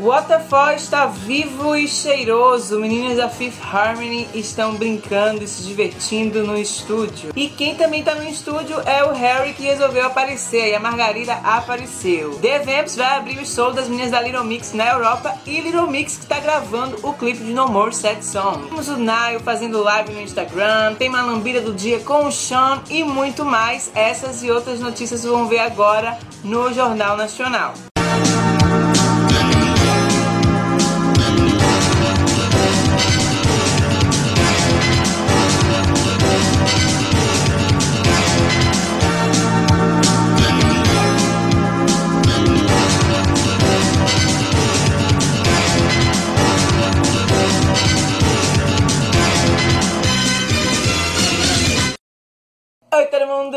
O Waterfall está vivo e cheiroso. Meninas da Fifth Harmony estão brincando e se divertindo no estúdio. E quem também está no estúdio é o Harry, que resolveu aparecer. E a Margarida apareceu. The Vamps vai abrir o show das meninas da Little Mix na Europa. E Little Mix que está gravando o clipe de No More Sad Song. Temos o Niall fazendo live no Instagram. Tem uma lambida do dia com o Sean e muito mais. Essas e outras notícias vão ver agora no Jornal Nacional. Oi todo mundo!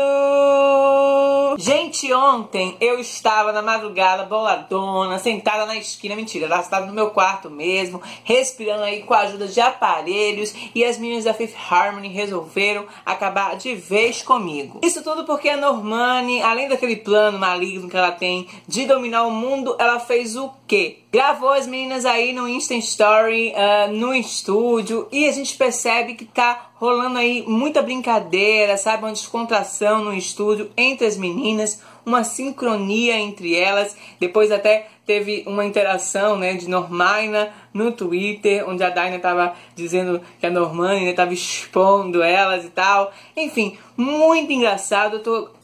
Gente, ontem eu estava na madrugada boladona, sentada na esquina, mentira, ela estava no meu quarto mesmo, respirando aí com a ajuda de aparelhos, e as meninas da Fifth Harmony resolveram acabar de vez comigo. Isso tudo porque a Normani, além daquele plano maligno que ela tem de dominar o mundo, ela fez o quê? Gravou as meninas aí no Insta Story, no estúdio, e a gente percebe que tá rolando aí muita brincadeira, sabe? Uma descontração no estúdio entre as meninas, uma sincronia entre elas. Depois até teve uma interação, né, de Normaina no Twitter, onde a Daina tava dizendo que a Normani, né, tava expondo elas e tal. Enfim, muito engraçado.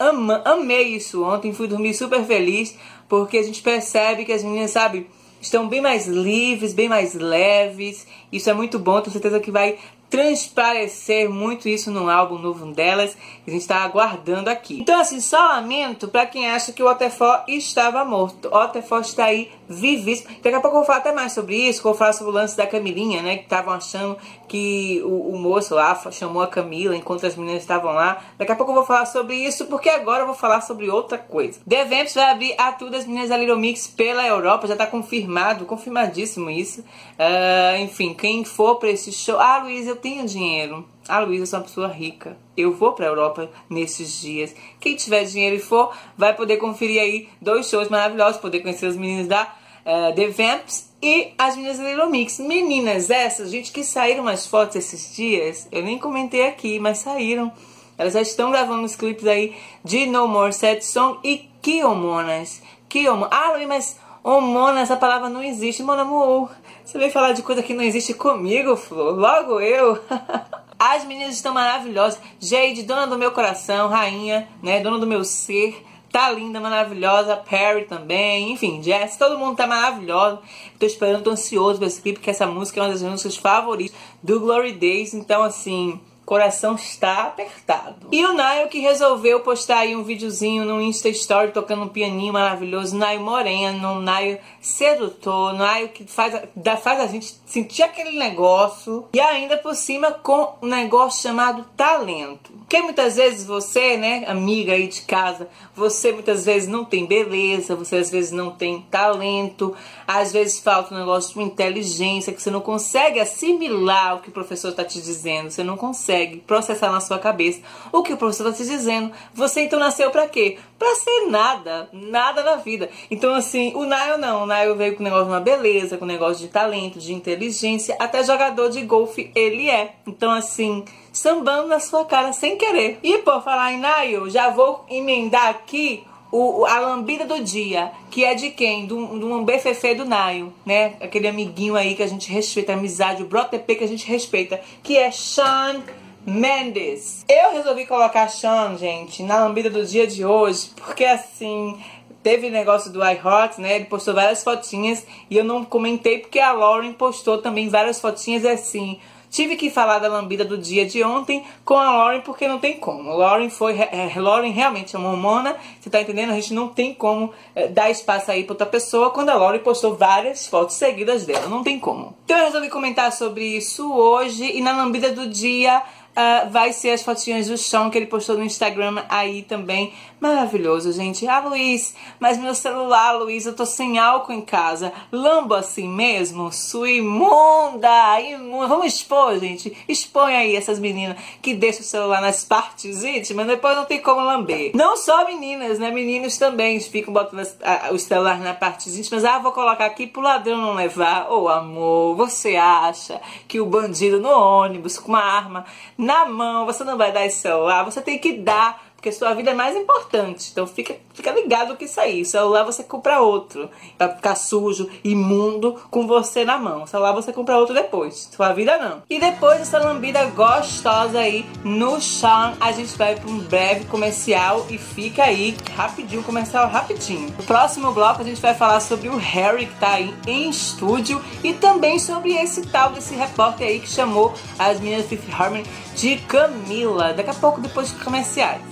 Amei isso ontem, fui dormir super feliz, porque a gente percebe que as meninas, sabe, estão bem mais livres, bem mais leves. Isso é muito bom, tenho certeza que vai transparecer muito isso no álbum novo delas, que a gente está aguardando aqui. Então assim, só lamento pra quem acha que o Waterfall estava morto. O Waterfall está aí vivíssimo. Daqui a pouco eu vou falar até mais sobre isso, vou falar sobre o lance da Camilinha, né, que estavam achando que o moço lá chamou a Camila enquanto as meninas estavam lá. Daqui a pouco eu vou falar sobre isso, porque agora eu vou falar sobre outra coisa. The Vamps vai abrir a tour das meninas da Little Mix pela Europa, já tá confirmado, confirmadíssimo isso. Enfim, quem for pra esse show... Ah, Luiz, eu tenho dinheiro. Ah, Luiz, eu sou uma pessoa rica. Eu vou pra Europa nesses dias. Quem tiver dinheiro e for, vai poder conferir aí 2 shows maravilhosos, poder conhecer os meninos da The Vamps e as meninas da Little Mix. Meninas essas, gente, que saíram umas fotos esses dias. Eu nem comentei aqui, mas saíram. Elas já estão gravando os clipes aí de No More Sad Song e Que Hormonas. Ah, Luiz, mas hormona, essa palavra não existe, mon amour. Você veio falar de coisa que não existe comigo, Flor? Logo eu. As meninas estão maravilhosas. Jade, dona do meu coração, rainha, né? Dona do meu ser. Tá linda, maravilhosa. Perry também. Enfim, Jess, todo mundo tá maravilhoso. Tô esperando, tô ansioso pra esse clipe, porque essa música é uma das minhas músicas favoritas do Glory Days. Então, assim, coração está apertado. E o Niall, que resolveu postar aí um videozinho no Insta Story tocando um pianinho maravilhoso. Niall moreno, Niall sedutor, Niall que faz a gente sentir aquele negócio. E ainda por cima com um negócio chamado talento. Porque muitas vezes você, né, amiga aí de casa, você muitas vezes não tem beleza, você às vezes não tem talento, às vezes falta um negócio de inteligência, que você não consegue assimilar o que o professor está te dizendo, você não consegue processar na sua cabeça o que o professor está te dizendo. Você então nasceu pra quê? Pra ser nada, nada na vida. Então assim, o Niall não, o Niall veio com o negócio de uma beleza, com o negócio de talento, de inteligência, até jogador de golfe ele é. Então assim, sambando na sua cara sem querer. E por falar em Niall, já vou emendar aqui a lambida do dia, que é de quem? De um BFF do Niall, né? Aquele amiguinho aí que a gente respeita, a amizade, o brotep que a gente respeita, que é Shawn Mendes. Eu resolvi colocar Shawn, gente, na lambida do dia de hoje, porque assim, teve negócio do iHot, né? Ele postou várias fotinhas e eu não comentei porque a Lauren postou também várias fotinhas assim. Tive que falar da lambida do dia de ontem com a Lauren, porque não tem como. Lauren realmente é uma hormona, você tá entendendo? A gente não tem como dar espaço aí pra outra pessoa quando a Lauren postou várias fotos seguidas dela. Não tem como. Então eu resolvi comentar sobre isso hoje. E na lambida do dia, vai ser as fotinhas do chão que ele postou no Instagram aí também. Maravilhoso, gente. Ah, Luiz, mas meu celular, Luiz, eu tô sem álcool em casa. Lambo assim mesmo? Sua imunda, imunda. Vamos expor, gente. Expõe aí essas meninas que deixam o celular nas partes íntimas, depois não tem como lamber. Não só meninas, né? Meninos também ficam botando o celular nas partes íntimas. Ah, vou colocar aqui pro ladrão não levar. Ô, amor, você acha que o bandido no ônibus com uma arma na mão, você não vai dar esse celular? Você tem que dar, porque sua vida é mais importante. Então fica ligado que isso aí. O celular você compra outro, pra ficar sujo, imundo, com você na mão. O celular você compra outro depois. Sua vida não. E depois dessa lambida gostosa aí no chão, a gente vai para um breve comercial e fica aí rapidinho, comercial rapidinho. No próximo bloco a gente vai falar sobre o Harry que tá aí em estúdio e também sobre esse tal desse repórter aí que chamou as meninas Fifth Harmony de Camila. Daqui a pouco, depois dos comerciais.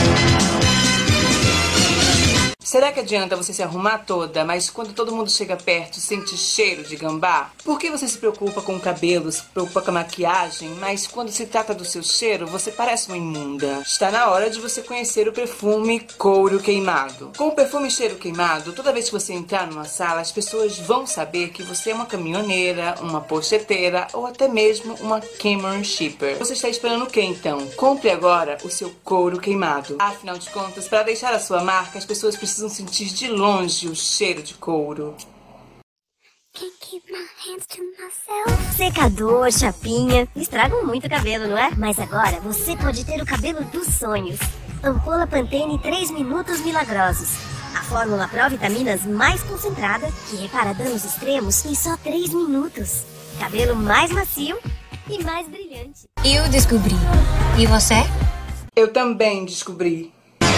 Será que adianta você se arrumar toda, mas quando todo mundo chega perto sente cheiro de gambá? Por que você se preocupa com o cabelo, se preocupa com a maquiagem, mas quando se trata do seu cheiro, você parece uma imunda? Está na hora de você conhecer o perfume Couro Queimado. Com o perfume Cheiro Queimado, toda vez que você entrar numa sala, as pessoas vão saber que você é uma caminhoneira, uma pocheteira ou até mesmo uma Cameron Shipper. Você está esperando o que então? Compre agora o seu Couro Queimado. Afinal de contas, para deixar a sua marca, as pessoas precisam sentir de longe o cheiro de couro. Secador, chapinha, estragam muito o cabelo, não é? Mas agora você pode ter o cabelo dos sonhos. Ampola Pantene 3 minutos milagrosos. A fórmula pró-vitaminas mais concentrada que repara danos extremos em só 3 minutos. Cabelo mais macio e mais brilhante. Eu descobri. E você? Eu também descobri.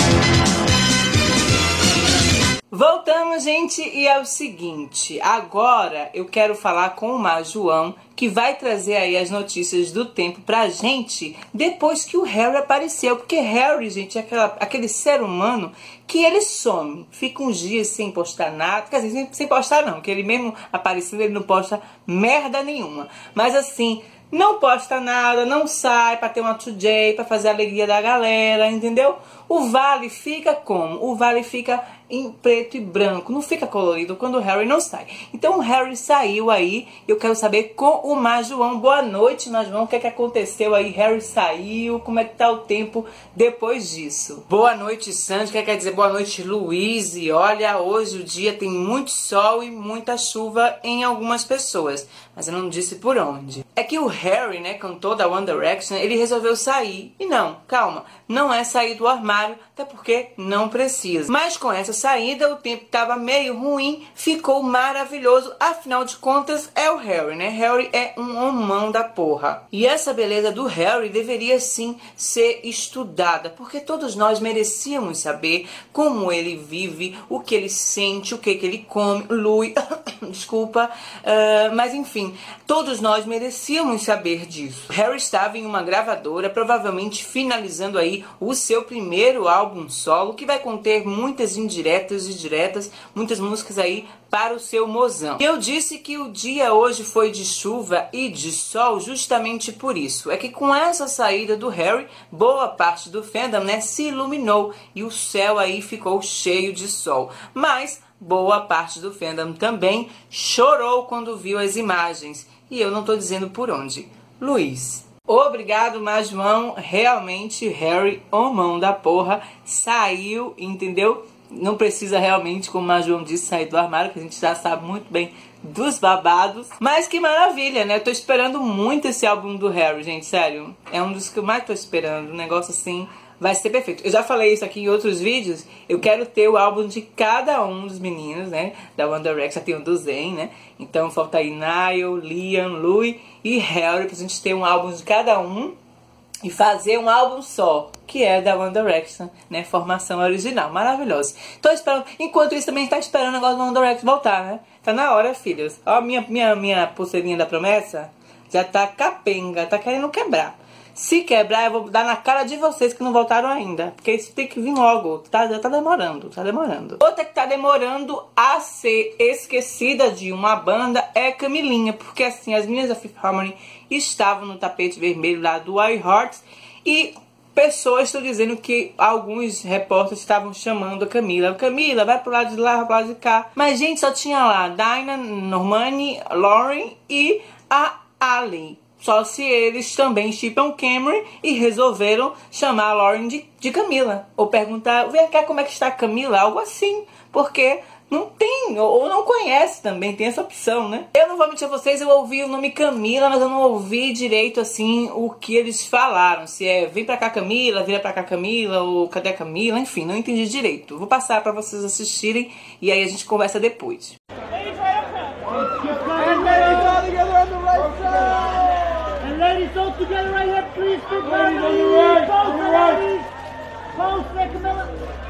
Voltamos, gente, e é o seguinte, agora eu quero falar com o Mar João, que vai trazer aí as notícias do tempo pra gente, depois que o Harry apareceu, porque Harry, gente, é aquele ser humano que ele some, fica uns dias sem postar nada, quer dizer, sem postar não, que ele mesmo aparecendo, ele não posta merda nenhuma, mas assim, não posta nada, não sai pra ter uma today, pra fazer a alegria da galera, entendeu? O vale fica como? O vale fica em preto e branco, não fica colorido quando o Harry não sai. Então o Harry saiu aí, eu quero saber com o Mar João. Boa noite, Mar João, o que é que aconteceu aí? Harry saiu, como é que tá o tempo depois disso? Boa noite, Sandy, o que quer dizer boa noite, Luiz? E olha, hoje o dia tem muito sol e muita chuva em algumas pessoas, mas eu não disse por onde. É que o Harry, né, cantor da One Direction, ele resolveu sair. E não, calma, não é sair do armário, até porque não precisa. Mas com essa saída, o tempo estava meio ruim, ficou maravilhoso. Afinal de contas, é o Harry, né? Harry é um homão da porra. E essa beleza do Harry deveria sim ser estudada, porque todos nós merecíamos saber como ele vive, o que ele sente, o que ele come. Lui, desculpa, mas enfim, todos nós merecíamos saber disso. Harry estava em uma gravadora, provavelmente finalizando aí o seu primeiro álbum solo, que vai conter muitas indiretas e diretas, muitas músicas aí para o seu mozão. Eu disse que o dia hoje foi de chuva e de sol justamente por isso. É que com essa saída do Harry, boa parte do fandom, né, se iluminou e o céu aí ficou cheio de sol. Mas boa parte do fandom também chorou quando viu as imagens. E eu não tô dizendo por onde. Luiz. Obrigado, Mar João. Realmente, Harry, homão da porra, saiu, entendeu? Não precisa realmente, como o Mar João disse, sair do armário, que a gente já sabe muito bem dos babados. Mas que maravilha, né? Eu tô esperando muito esse álbum do Harry, gente, sério. É um dos que eu mais tô esperando. Um negócio assim vai ser perfeito. Eu já falei isso aqui em outros vídeos. Eu quero ter o álbum de cada um dos meninos, né? Da One Direction, já tem o do Zayn, né? Então falta aí Niall, Liam, Louis e Harry, pra gente ter um álbum de cada um e fazer um álbum só, que é da One Direction, né? Formação original, maravilhoso. Tô esperando, enquanto isso também tá esperando o negócio do One Direction voltar, né? Tá na hora, filhos. Ó, minha pulseirinha da promessa já tá capenga, tá querendo quebrar. Se quebrar, eu vou dar na cara de vocês que não voltaram ainda. Porque isso tem que vir logo. Já tá demorando, tá demorando. Outra que tá demorando a ser esquecida de uma banda é Camilinha. Porque assim, as meninas da Fifth Harmony estavam no tapete vermelho lá do iHeart. E pessoas estão dizendo que alguns repórteres estavam chamando a Camila. Camila, vai pro lado de lá, vai pro lado de cá. Mas, gente, só tinha lá Dinah, Normani, Lauren e a Ali. Só se eles também shippam Cameron e resolveram chamar a Lauren de Camila. Ou perguntar, vem cá, como é que está a Camila? Algo assim. Porque não tem, ou não conhece também, tem essa opção, né? Eu não vou mentir a vocês, eu ouvi o nome Camila, mas eu não ouvi direito, assim, o que eles falaram. Se é, vem pra cá Camila, vira pra cá Camila, ou cadê a Camila? Enfim, não entendi direito. Vou passar pra vocês assistirem e aí a gente conversa depois. Ladies, all together right here, please. Ladies on the right, on the right. Close there, Camilla.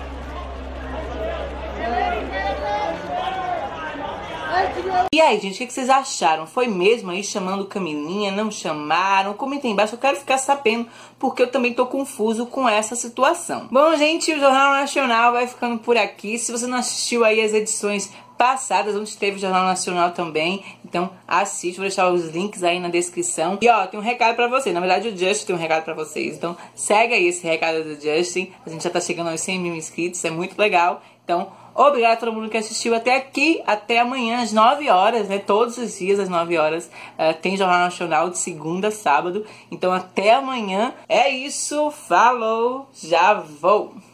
E aí, gente, o que vocês acharam? Foi mesmo aí chamando Camilinha? Não chamaram? Comenta aí embaixo, eu quero ficar sabendo, porque eu também tô confuso com essa situação. Bom, gente, o Jornal Nacional vai ficando por aqui. Se você não assistiu aí as edições passadas, onde teve o Jornal Nacional também, então assiste, vou deixar os links aí na descrição. E ó, tem um recado pra você, na verdade o Justin tem um recado pra vocês, então segue aí esse recado do Justin. A gente já tá chegando aos 100 mil inscritos, é muito legal. Então, obrigado a todo mundo que assistiu até aqui, até amanhã às 9 horas, né, todos os dias às 9 horas tem Jornal Nacional de segunda a sábado, então até amanhã. É isso, falou, já vou!